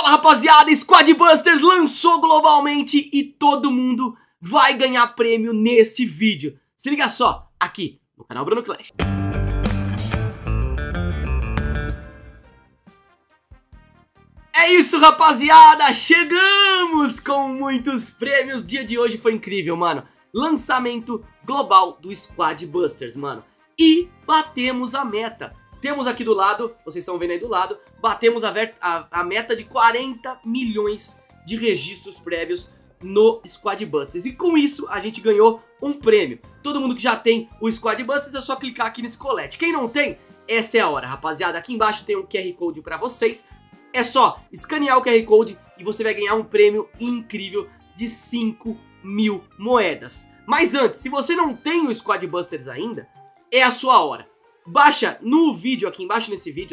Fala rapaziada, Squad Busters lançou globalmente e todo mundo vai ganhar prêmio nesse vídeo. Se liga só, aqui no canal Bruno Clash. É isso rapaziada, chegamos com muitos prêmios. O dia de hoje foi incrível, mano. Lançamento global do Squad Busters, mano. E batemos a meta. Temos aqui do lado, vocês estão vendo aí do lado, batemos a meta de 40 milhões de registros prévios no Squad Busters. E com isso a gente ganhou um prêmio. Todo mundo que já tem o Squad Busters é só clicar aqui nesse colete. Quem não tem, essa é a hora, rapaziada. Aqui embaixo tem um QR Code pra vocês. É só escanear o QR Code e você vai ganhar um prêmio incrível de 5 mil moedas. Mas antes, se você não tem o Squad Busters ainda, é a sua hora. Baixa no vídeo, aqui embaixo nesse vídeo,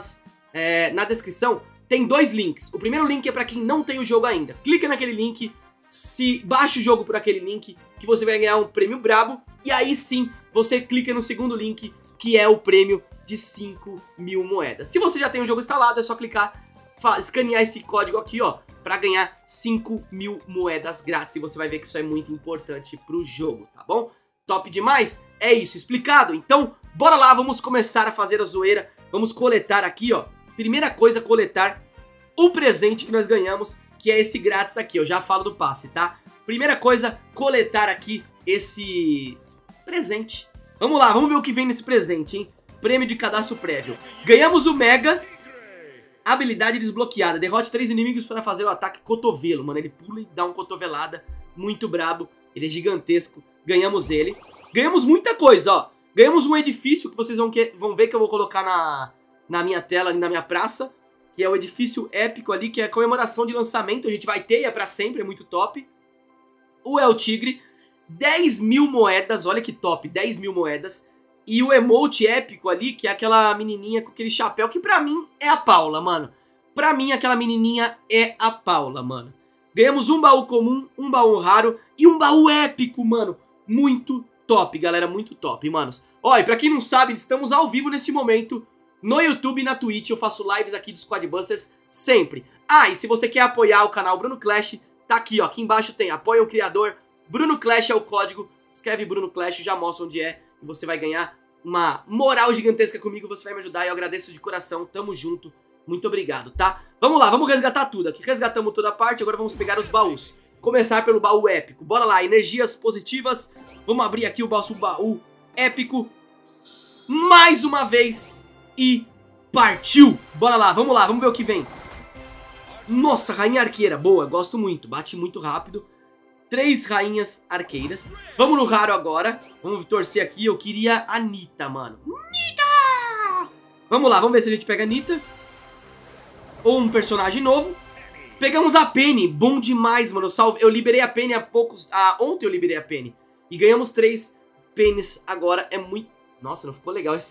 na descrição, tem dois links. O primeiro link é pra quem não tem o jogo ainda. Clica naquele link, baixa o jogo por aquele link, que você vai ganhar um prêmio brabo. E aí sim, você clica no segundo link, que é o prêmio de 5 mil moedas. Se você já tem o jogo instalado, é só clicar, escanear esse código aqui, ó, pra ganhar 5 mil moedas grátis. E você vai ver que isso é muito importante pro jogo, tá bom? Top demais? É isso, explicado? Então, bora lá, vamos começar a fazer a zoeira. Vamos coletar aqui, ó. Primeira coisa, coletar o presente que nós ganhamos, que é esse grátis aqui. Eu já falo do passe, tá? Primeira coisa, coletar aqui esse presente. Vamos lá, vamos ver o que vem nesse presente, hein? Prêmio de cadastro prévio. Ganhamos o Mega. Habilidade desbloqueada. Derrote 3 inimigos para fazer o ataque cotovelo. Mano, ele pula e dá uma cotovelada. Muito brabo. Ele é gigantesco. Ganhamos ele. Ganhamos muita coisa, ó. Ganhamos um edifício que vocês vão ver que eu vou colocar na minha tela, ali na minha praça. Que é o edifício épico ali, que é a comemoração de lançamento. A gente vai ter, é pra sempre, é muito top. O El Tigre. 10 mil moedas, olha que top, 10 mil moedas. E o emote épico ali, que é aquela menininha com aquele chapéu, que pra mim é a Paula, mano. Pra mim, aquela menininha é a Paula, mano. Ganhamos um baú comum, um baú raro e um baú épico, mano. Muito top, galera, muito top, manos. Ó, e pra quem não sabe, estamos ao vivo nesse momento no YouTube e na Twitch. Eu faço lives aqui de Squad Busters sempre. Ah, e se você quer apoiar o canal Bruno Clash, tá aqui, ó. Aqui embaixo tem apoia o criador. Bruno Clash é o código. Escreve Bruno Clash, já mostra onde é. E você vai ganhar uma moral gigantesca comigo. Você vai me ajudar e eu agradeço de coração. Tamo junto. Muito obrigado, tá? Vamos lá, vamos resgatar tudo. Aqui resgatamos toda a parte, agora vamos pegar os baús. Começar pelo baú épico. Bora lá, energias positivas. Vamos abrir aqui o baú épico. Mais uma vez. E partiu. Bora lá, vamos ver o que vem. Nossa, rainha arqueira. Boa, gosto muito. Bate muito rápido. 3 rainhas arqueiras. Vamos no raro agora. Vamos torcer aqui. Eu queria a Nita, mano. Nita! Vamos lá, vamos ver se a gente pega a Nita. Ou um personagem novo. Pegamos a Penny, bom demais, mano. Eu liberei a Penny há poucos... ontem eu liberei a Penny. E ganhamos 3 Pennies agora. É muito... Nossa, não ficou legal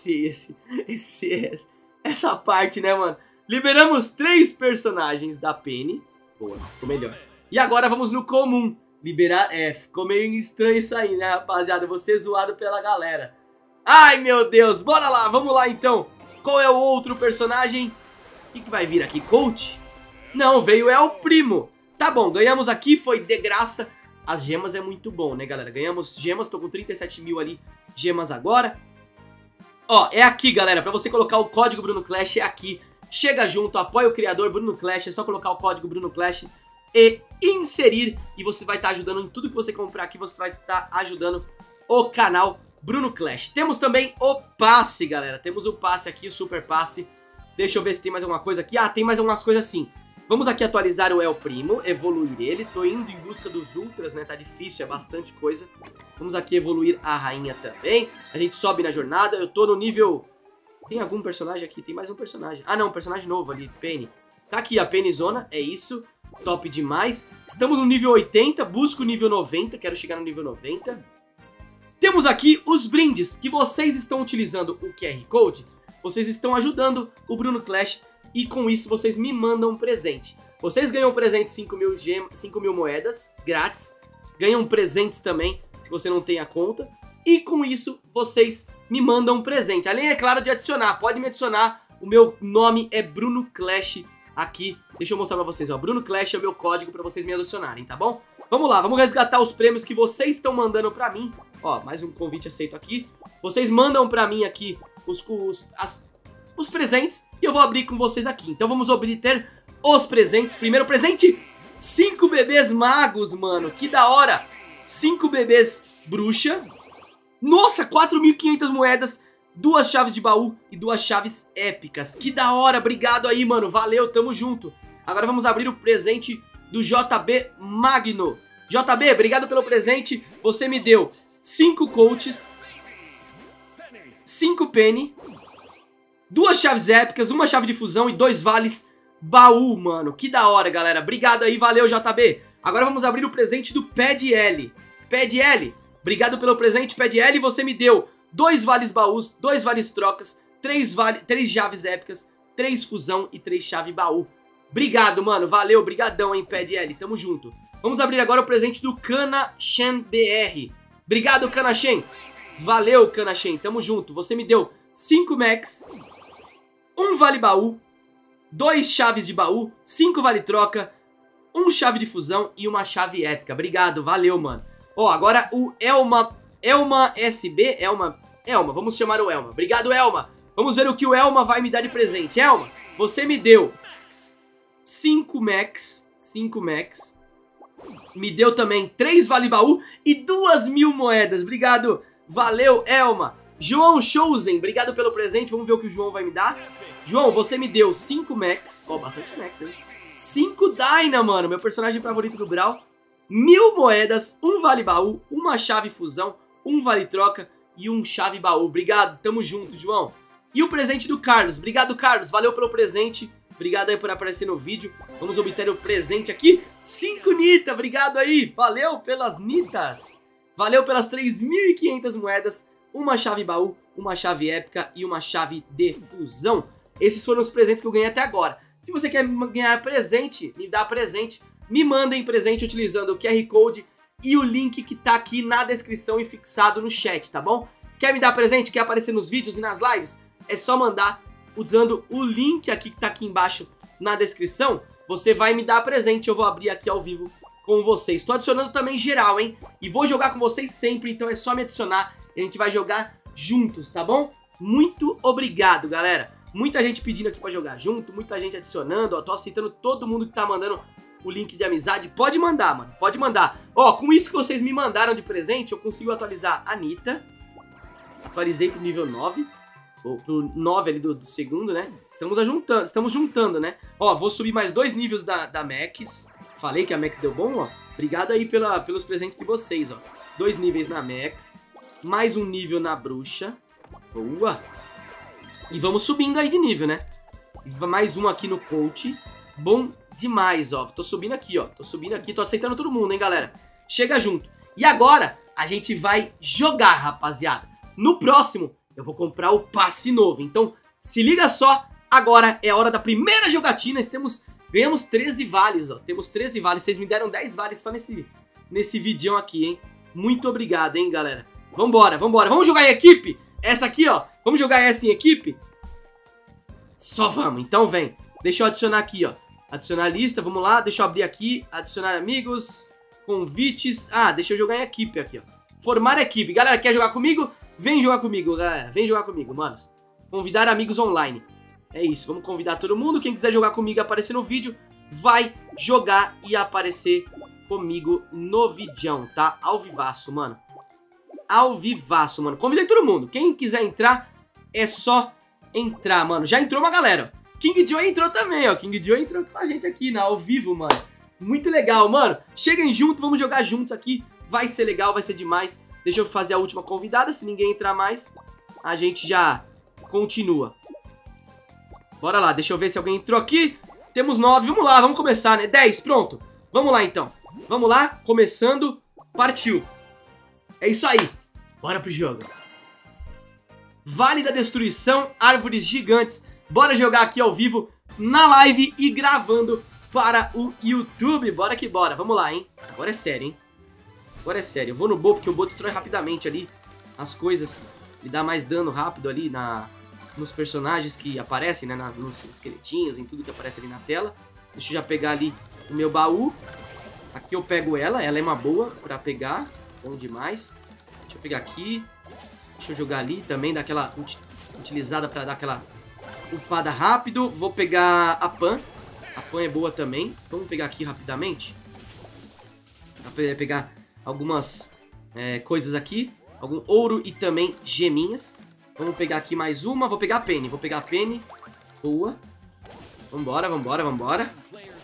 essa parte, né, mano? Liberamos 3 personagens da Penny. Boa, ficou melhor. E agora vamos no comum. Liberar... ficou meio estranho isso aí, né, rapaziada? Eu vou ser zoado pela galera. Ai, meu Deus. Bora lá, vamos lá, então. Qual é o outro personagem? O que vai vir aqui? Coach? Não, veio El Primo. Tá bom, ganhamos aqui, foi de graça. As gemas é muito bom, né, galera? Ganhamos gemas, tô com 37 mil ali gemas agora. Ó, é aqui, galera, pra você colocar o código Bruno Clash, é aqui. Chega junto, apoia o criador Bruno Clash, é só colocar o código Bruno Clash e inserir. E você vai estar ajudando em tudo que você comprar aqui, você vai estar ajudando o canal Bruno Clash. Temos também o passe, galera. Temos o passe aqui, o super passe. Deixa eu ver se tem mais alguma coisa aqui. Ah, tem mais algumas coisas assim. Vamos aqui atualizar o El Primo, evoluir ele. Tô indo em busca dos ultras, né? Tá difícil, é bastante coisa. Vamos aqui evoluir a rainha também. A gente sobe na jornada. Eu tô no nível... Tem algum personagem aqui? Tem mais um personagem. Ah, não, um personagem novo ali, Penny. Tá aqui a Penny Zona, é isso. Top demais. Estamos no nível 80, busco o nível 90. Quero chegar no nível 90. Temos aqui os brindes que vocês estão utilizando o QR Code. Vocês estão ajudando o Bruno Clash e com isso vocês me mandam um presente. Vocês ganham um presente de 5 mil moedas grátis. Ganham presentes também, se você não tem a conta. E com isso vocês me mandam um presente. Além, é claro, de adicionar. Pode me adicionar. O meu nome é Bruno Clash aqui. Deixa eu mostrar pra vocês, ó. Bruno Clash é o meu código pra vocês me adicionarem, tá bom? Vamos lá, vamos resgatar os prêmios que vocês estão mandando pra mim. Ó, mais um convite aceito aqui. Vocês mandam pra mim aqui os presentes e eu vou abrir com vocês aqui. Então vamos obter os presentes. Primeiro presente, 5 bebês magos, mano. Que da hora. 5 bebês bruxa. Nossa, 4.500 moedas, 2 chaves de baú e 2 chaves épicas. Que da hora, obrigado aí, mano. Valeu, tamo junto. Agora vamos abrir o presente do JB Magno. JB, obrigado pelo presente. Você me deu 5 coaches, 5 penny, 2 chaves épicas, 1 chave de fusão e 2 vales baú, mano. Que da hora, galera. Obrigado aí, valeu, JB. Agora vamos abrir o presente do Pad L. Pad L, obrigado pelo presente, Pad L. Você me deu 2 vales baús, 2 vales trocas, 3 chaves épicas, 3 fusão e 3 chave baú. Obrigado, mano. Valeu, brigadão, hein, Pad L. Tamo junto. Vamos abrir agora o presente do Cana Shen BR. Obrigado, Cana Shen. Valeu, Cana Shen. Tamo junto. Você me deu 5 max, 1 vale baú, 2 chaves de baú, 5 vale troca, 1 chave de fusão e 1 chave épica. Obrigado, valeu, mano. Ó, agora o Elma SB, Elma, vamos chamar o Elma. Obrigado, Elma. Vamos ver o que o Elma vai me dar de presente. Elma, você me deu 5 max, me deu também 3 vale baú e 2.000 moedas. Obrigado, valeu, Elma. João Chosen, obrigado pelo presente. Vamos ver o que o João vai me dar. João, você me deu 5 max, ó, bastante max, hein? 5 Dyna, mano, meu personagem favorito do Brawl. 1.000 moedas, 1 vale baú, 1 chave fusão, 1 vale troca e 1 chave baú. Obrigado, tamo junto, João. E o presente do Carlos. Obrigado, Carlos, valeu pelo presente. Obrigado aí por aparecer no vídeo. Vamos obter o presente aqui. 5 Nita, obrigado aí. Valeu pelas Nitas. Valeu pelas 3.500 moedas, 1 chave baú, 1 chave épica e 1 chave de fusão. Esses foram os presentes que eu ganhei até agora. Se você quer ganhar presente, me dá presente, me mandem presente utilizando o QR Code e o link que tá aqui na descrição e fixado no chat, tá bom? Quer me dar presente? Quer aparecer nos vídeos e nas lives? É só mandar usando o link aqui que tá aqui embaixo na descrição. Você vai me dar presente, eu vou abrir aqui ao vivo com vocês. Tô adicionando também geral, hein? E vou jogar com vocês sempre, então é só me adicionar e a gente vai jogar juntos, tá bom? Muito obrigado, galera. Muita gente pedindo aqui pra jogar junto, muita gente adicionando, ó, tô aceitando todo mundo que tá mandando o link de amizade. Pode mandar, mano, pode mandar. Ó, com isso que vocês me mandaram de presente, eu consigo atualizar a Nita. Atualizei pro nível 9, ou pro 9 ali do segundo, né? Estamos juntando, né? Ó, vou subir mais 2 níveis da Max. Falei que a Max deu bom, ó. Obrigado aí pelos presentes de vocês, ó. 2 níveis na Max, mais um nível na Bruxa. Boa! E vamos subindo aí de nível, né? Mais um aqui no Coach. Bom demais, ó. Tô subindo aqui, ó. Tô aceitando todo mundo, hein, galera? Chega junto. E agora, a gente vai jogar, rapaziada. No próximo, eu vou comprar o passe novo. Então, se liga só. Agora é a hora da primeira jogatina. Ganhamos 13 vales, ó. Temos 13 vales. Vocês me deram 10 vales só nesse vídeo aqui, hein? Muito obrigado, hein, galera? Vambora, vambora. Vamos jogar em equipe? Essa aqui, ó. Vamos jogar essa em equipe? Só vamos, então vem. Deixa eu adicionar aqui, ó. Adicionar a lista, vamos lá. Deixa eu abrir aqui. Adicionar amigos. Convites. Ah, deixa eu jogar em equipe aqui, ó. Formar equipe. Galera, quer jogar comigo? Vem jogar comigo, galera. Vem jogar comigo, manos. Convidar amigos online. É isso, vamos convidar todo mundo. Quem quiser jogar comigo e aparecer no vídeo, vai jogar e aparecer comigo no vídeo, tá? Ao vivaço, mano. Ao vivaço, mano. Convidei todo mundo. Quem quiser entrar, é só entrar, mano. Já entrou uma galera. King Joe entrou também, ó. King Joe entrou com a gente aqui, ao vivo, mano. Muito legal, mano. Cheguem junto, vamos jogar juntos aqui. Vai ser legal, vai ser demais. Deixa eu fazer a última convidada. Se ninguém entrar mais, a gente já continua. Bora lá, deixa eu ver se alguém entrou aqui. Temos 9, vamos lá, vamos começar, né? 10, pronto. Vamos lá, então. Vamos lá, começando. Partiu. É isso aí. Bora pro jogo. Vale da Destruição, árvores gigantes. Bora jogar aqui ao vivo, na live e gravando para o YouTube. Bora que bora. Vamos lá, hein? Agora é sério, hein? Agora é sério. Eu vou no Bo, porque o Bo destrói rapidamente ali as coisas. Ele dá mais dano rápido ali nos personagens que aparecem, né? Nos esqueletinhos, em tudo que aparece ali na tela. Deixa eu já pegar ali o meu baú. Aqui eu pego ela é uma boa pra pegar. Bom demais. Deixa eu pegar aqui. Deixa eu jogar ali também, dar aquela utilizada pra dar aquela upada rápido. Vou pegar a Pan. A Pan é boa também. Vamos pegar aqui rapidamente. Dá pra pegar algumas coisas aqui. Algum ouro e também geminhas. Vamos pegar aqui mais uma. Vou pegar a Penny. Vou pegar a Penny. Boa. Vambora, vambora, vambora.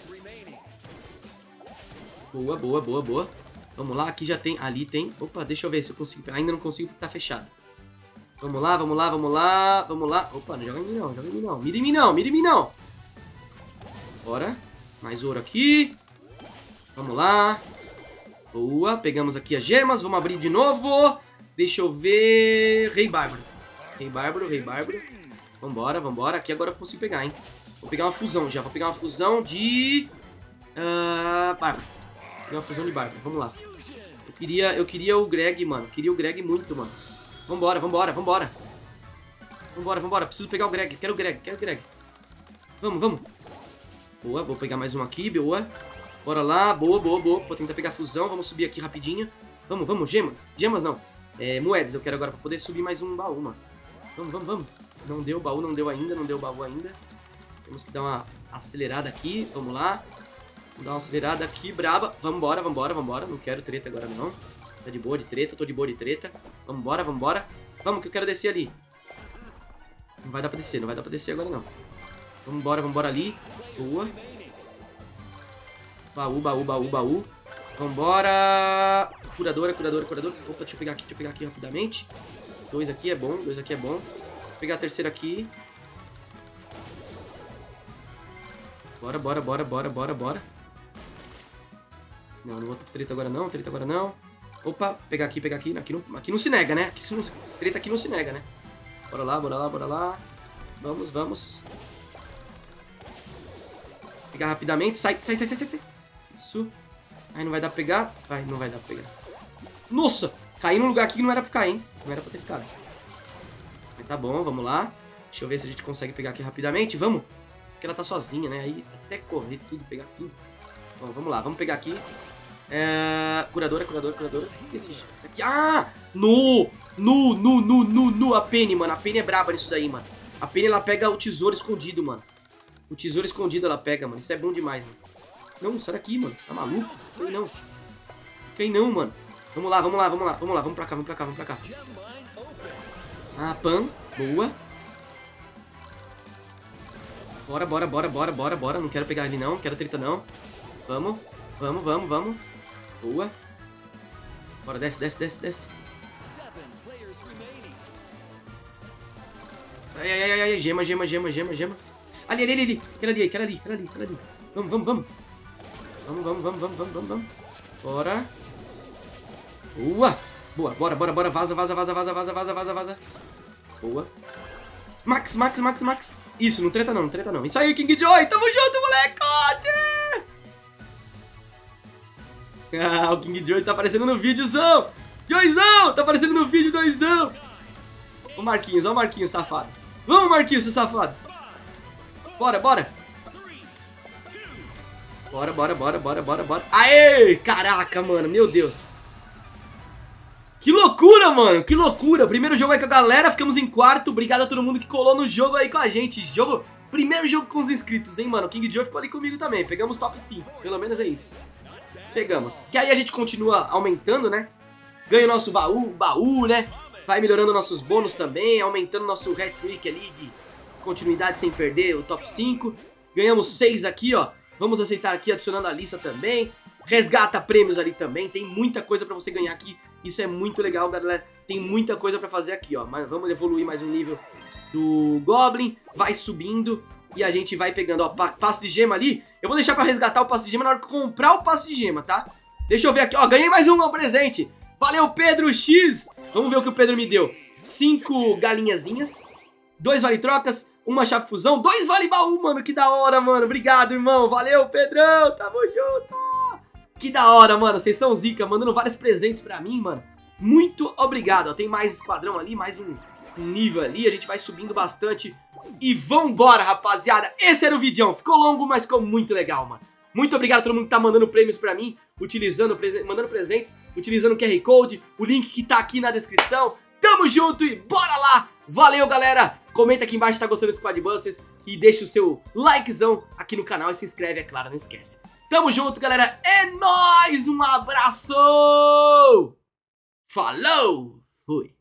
Boa, boa, boa, boa. Vamos lá, aqui já tem, ali tem. Opa, deixa eu ver se eu consigo. Ainda não consigo porque tá fechado. Vamos lá, vamos lá, vamos lá. Vamos lá. Opa, não joga em mim não, joga em mim não. Mira em mim não, mira em mim não. Bora. Mais ouro aqui. Vamos lá. Boa, pegamos aqui as gemas. Vamos abrir de novo. Deixa eu ver. Rei Bárbaro. Rei Bárbaro, Rei Bárbaro. Vambora, vambora. Aqui agora eu consigo pegar, hein. Vou pegar uma fusão já. Vou pegar uma fusão de... Bárbaro. Vou pegar uma fusão de Bárbaro. Vamos lá. Eu queria o Greg, mano. Queria o Greg muito, mano. Vambora, vambora, vambora. Vambora, vambora. Preciso pegar o Greg. Quero o Greg, quero o Greg. Vamos, vamos. Boa, vou pegar mais um aqui, boa. Bora lá, boa, boa, boa. Vou tentar pegar a fusão. Vamos subir aqui rapidinho. Vamos, vamos, gemas. Gemas não. Moedas eu quero agora pra poder subir mais um baú, mano. Vamos, vamos, vamos. Não deu, o baú não deu ainda, não deu o baú ainda. Temos que dar uma acelerada aqui. Vamos lá. Vamos dar uma acelerada aqui, braba. Vambora, vambora, vambora. Não quero treta agora, não. Tá de boa de treta, tô de boa de treta. Vambora, vambora. Vamos, que eu quero descer ali. Não vai dar pra descer, não vai dar pra descer agora, não. Vambora, vambora ali. Boa. Baú, baú, baú, baú. Vambora. Curadora, curadora, curadora. Opa, deixa eu pegar aqui rapidamente. Dois aqui é bom, dois aqui é bom. Vou pegar a terceira aqui. Bora, bora, bora, bora, bora, bora. Não, não vou ter treta agora não, treta agora não. Opa, pegar aqui, pegar aqui. Aqui não se nega, né? Treta aqui não se nega, né? Bora lá, bora lá, bora lá. Vamos, vamos. Pegar rapidamente. Sai, sai, sai, sai, sai. Isso. Aí não vai dar pra pegar. Vai, não vai dar pra pegar. Nossa! Caí num lugar aqui que não era pra ficar, hein? Não era pra ter ficado. Mas tá bom, vamos lá. Deixa eu ver se a gente consegue pegar aqui rapidamente. Vamos! Porque ela tá sozinha, né? Aí até correr tudo, pegar tudo. Bom, vamos lá, vamos pegar aqui. Curadora, curadora, curadora. O que é isso aqui? Ah! No! A Penny, mano. A Penny é braba nisso daí, mano. A Penny, ela pega o tesouro escondido, mano. O tesouro escondido ela pega, mano. Isso é bom demais, mano. Não, sai daqui, mano. Tá maluco? Quem não? Quem não, mano? Vamos lá, vamos lá, vamos lá. Vamos lá, vamos pra cá, vamos pra cá, vamos pra cá. Ah, Pan. Boa. Bora, bora, bora, bora, bora, bora. Não quero pegar ele não, não quero treta não. Vamos, vamos, vamos, vamos. Boa. Bora, desce, desce, desce, desce. Ai, ai, ai, ai, gema, gema, gema, gema, gema. Ali, ali, ali, ali. Aquela ali, aquela ali, aquela ali, aquela ali. Vamos, vamos, vamos. Vamos, vamos, vamos, vamos, vamos, vamos, vamos. Bora. Boa. Boa, bora, bora, bora. Vaza, vaza, vaza, vaza, vaza, vaza, vaza, vaza. Boa. Max, Max, Max, Max. Isso, não treta não, não treta não. Isso aí, King Joy. Tamo junto, molecote. Ah, o King Joy tá aparecendo no vídeozão. Joyzão, tá aparecendo no vídeo, doisão. Ó o Marquinhos, safado. Vamos, Marquinhos, seu safado. Bora, bora. Bora, bora, bora, bora, bora, bora. Aê! Caraca, mano, meu Deus. Que loucura, mano, que loucura. Primeiro jogo aí com a galera, ficamos em quarto. Obrigado a todo mundo que colou no jogo aí com a gente. Primeiro jogo com os inscritos, hein, mano. O King Joe ficou ali comigo também. Pegamos top 5, pelo menos é isso. Pegamos. Que aí a gente continua aumentando, né? Ganha o nosso baú, né? Vai melhorando nossos bônus também, aumentando nosso hat-trick ali de continuidade sem perder o top 5. Ganhamos 6 aqui, ó. Vamos aceitar aqui, adicionando a lista também. Resgata prêmios ali também. Tem muita coisa pra você ganhar aqui. Isso é muito legal, galera. Tem muita coisa pra fazer aqui, ó. Mas vamos evoluir mais um nível do Goblin. Vai subindo e a gente vai pegando, ó, passe de gema ali. Eu vou deixar pra resgatar o passe de gema na hora que comprar o passe de gema, tá? Deixa eu ver aqui, ó. Ganhei mais um presente. Valeu, Pedro X. Vamos ver o que o Pedro me deu. 5 galinhazinhas, 2 vale-trocas, uma chave fusão, 2 vale-baú, mano. Que da hora, mano. Obrigado, irmão. Valeu, Pedrão. Tamo junto. Que da hora, mano. Vocês são zica, mandando vários presentes pra mim, mano. Muito obrigado. Ó, tem mais esquadrão ali, mais um nível ali, a gente vai subindo bastante. E vambora, rapaziada. Esse era o vídeo. Ficou longo, mas ficou muito legal, mano. Muito obrigado a todo mundo que tá mandando prêmios pra mim, mandando presentes, utilizando o QR Code, o link que tá aqui na descrição. Tamo junto e bora lá! Valeu, galera! Comenta aqui embaixo se tá gostando do Squad Busters e deixa o seu likezão aqui no canal e se inscreve, é claro, não esquece. Tamo junto, galera! É nóis! Um abraço! Falou! Fui!